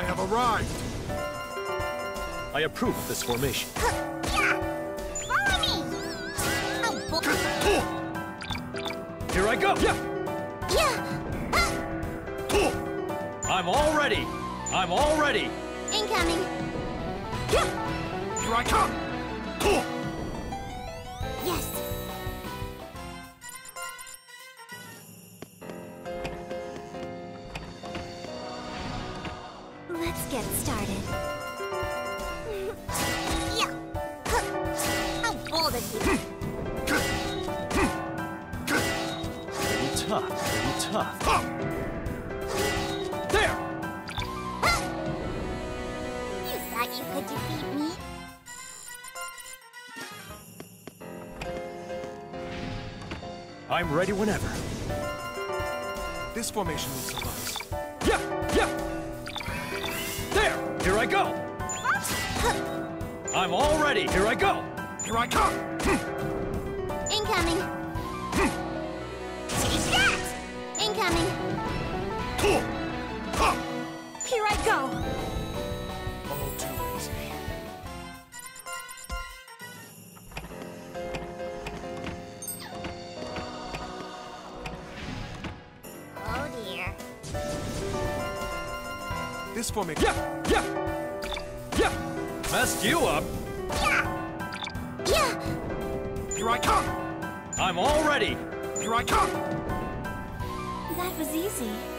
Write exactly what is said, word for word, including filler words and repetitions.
I have arrived. I approve of this formation. Yeah! Follow me! Oh, boy. Here I go! Yeah! Yeah! I'm all ready! I'm all ready! Incoming! Yeah! Here I come! Yes! Let's get started. Yeah! How bold of you! Pretty tough, pretty tough. There! You thought you could defeat me? I'm ready whenever. This formation will suffice. Yeah! Yeah! There! Here I go! I'm all ready! Here I go! Here I come! Incoming! Take that! Incoming! Here I go! All too easy. Oh dear. This formation. Yeah! Yeah! Yeah! Messed you up! Yeah! Yeah! Here I come! I'm all ready! Here I come! That was easy.